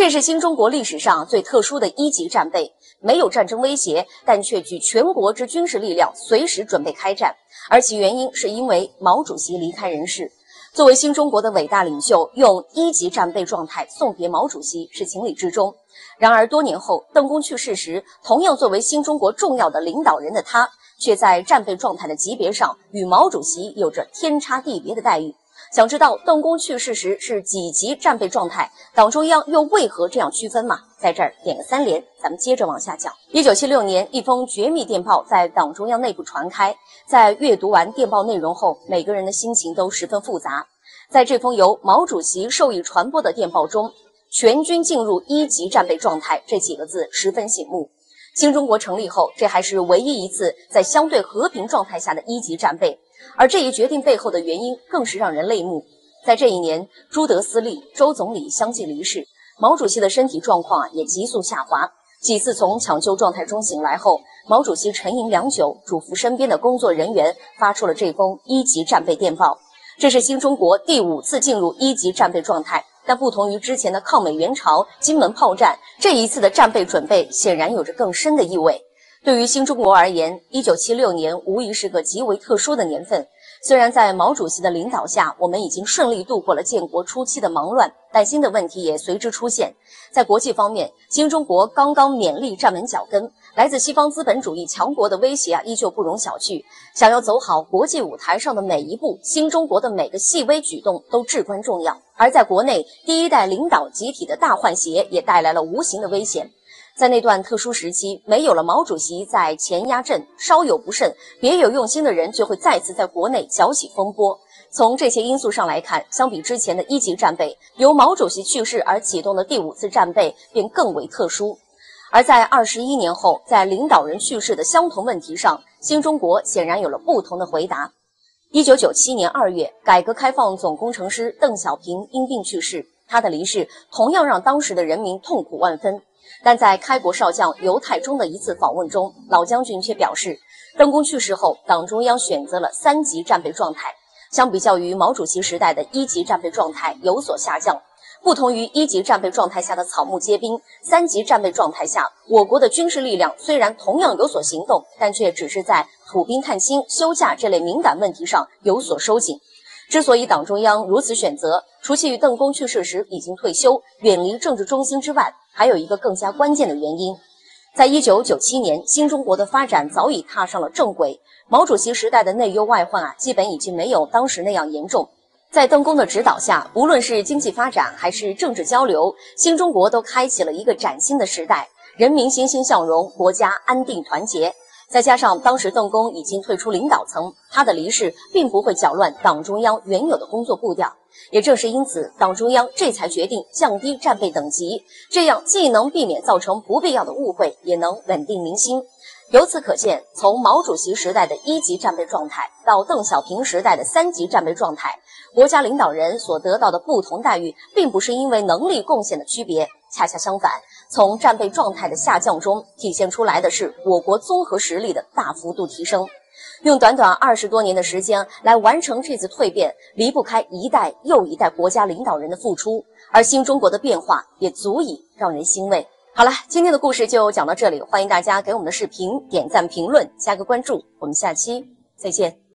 这是新中国历史上最特殊的一级战备，没有战争威胁，但却举全国之军事力量，随时准备开战。而其原因是因为毛主席离开人世。作为新中国的伟大领袖，用一级战备状态送别毛主席是情理之中。然而多年后，邓公去世时，同样作为新中国重要的领导人的他，却在战备状态的级别上与毛主席有着天差地别的待遇。想知道邓公去世时是几级战备状态，党中央又为何这样区分吗？在这儿点个3连，咱们接着往下讲。1976年，一封绝密电报在党中央内部传开，在阅读完电报内容后，每个人的心情都十分复杂。在这封由毛主席授意传播的电报中，全军进入一级战备状态这几个字十分醒目。新中国成立后，这还是唯一一次在相对和平状态下的一级战备。而这一决定背后的原因更是让人泪目。在这一年，朱德斯利、周总理相继离世，毛主席的身体状况也急速下滑。几次从抢救状态中醒来后，毛主席沉吟良久，嘱咐身边的工作人员发出了这封一级战备电报。这是新中国第5次进入一级战备状态，但不同于之前的抗美援朝、金门炮战，这一次的战备准备显然有着更深的意味。对于新中国而言，1976年无疑是个极为特殊的年份。虽然在毛主席的领导下，我们已经顺利度过了建国初期的忙乱，但新的问题也随之出现。在国际方面，新中国刚刚勉力站稳脚跟，来自西方资本主义强国的威胁依旧不容小觑。想要走好国际舞台上的每一步，新中国的每个细微举动都至关重要。而在国内，第一代领导集体的大换血也带来了无形的危险。在那段特殊时期，没有了毛主席在前压阵，稍有不慎，别有用心的人就会再次在国内搅起风波。从这些因素上来看，相比之前的一级战备，由毛主席去世而启动的第5次战备便更为特殊。而在21年后，在领导人去世的相同问题上，新中国显然有了不同的回答。1997年2月，改革开放总工程师邓小平因病去世，他的离世同样让当时的人民痛苦万分。但在开国少将尤太中的一次访问中，老将军却表示，邓公去世后，党中央选择了3级战备状态，相比较于毛主席时代的1级战备状态有所下降。不同于1级战备状态下的草木皆兵，3级战备状态下，我国的军事力量虽然同样有所行动，但却只是在土兵探亲、休假这类敏感问题上有所收紧。之所以党中央如此选择，除其与邓公去世时已经退休，远离政治中心之外，还有一个更加关键的原因。在1997年，新中国的发展早已踏上了正轨，毛主席时代的内忧外患基本已经没有当时那样严重。在邓公的指导下，无论是经济发展还是政治交流，新中国都开启了一个崭新的时代，人民欣欣向荣，国家安定团结。再加上当时邓公已经退出领导层，他的离世并不会搅乱党中央原有的工作步调。也正是因此，党中央这才决定降低战备等级，这样既能避免造成不必要的误会，也能稳定民心。由此可见，从毛主席时代的1级战备状态到邓小平时代的3级战备状态，国家领导人所得到的不同待遇，并不是因为能力贡献的区别，恰恰相反，从战备状态的下降中体现出来的是我国综合实力的大幅度提升。用短短20多年的时间来完成这次蜕变，离不开一代又一代国家领导人的付出，而新中国的变化也足以让人欣慰。好了，今天的故事就讲到这里，欢迎大家给我们的视频点赞、评论、加个关注，我们下期再见。